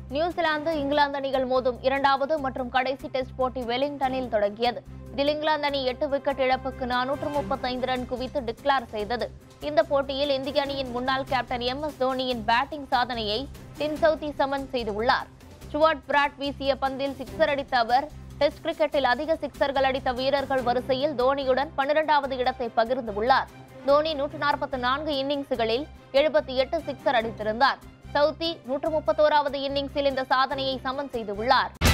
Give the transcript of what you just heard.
New Zealand England அணிகள் மோதும் இரண்டாவது மற்றும் கடைசி டெஸ்ட் போட்டி வெலிங்டனில் தொடங்கியது. இதில் இங்கிலாந்து அணி 8 விக்கெட் இழப்புக்கு 435 ரன் குவித்து டிக்ளேர் செய்தது. இந்த போட்டியில் இந்திய அணியின் முன்னாள் கேப்டன் MS தோனியின் பேட்டிங் சாதனையை டிம் சவுத்தி சமன் செய்துள்ளார். ஸ்டுவர்ட் பிராட் வீசிய பந்தில் சிக்ஸர் அடித்த அவர் டெஸ்ட் கிரிக்கெட்டில் அதிக சிக்ஸர்கள் அடித்த வீரர்கள் வரிசையில் தோனியுடன் 12வது இடத்தை பகிர்ந்துள்ளார். தோனி 144 இன்னிங்ஸ்களில் 78 சிக்ஸர் அடித்திருந்தார். சவுத்தி 131வது இன்னிங்ஸில் இந்த சாதனையை சமன் செய்துள்ளார்.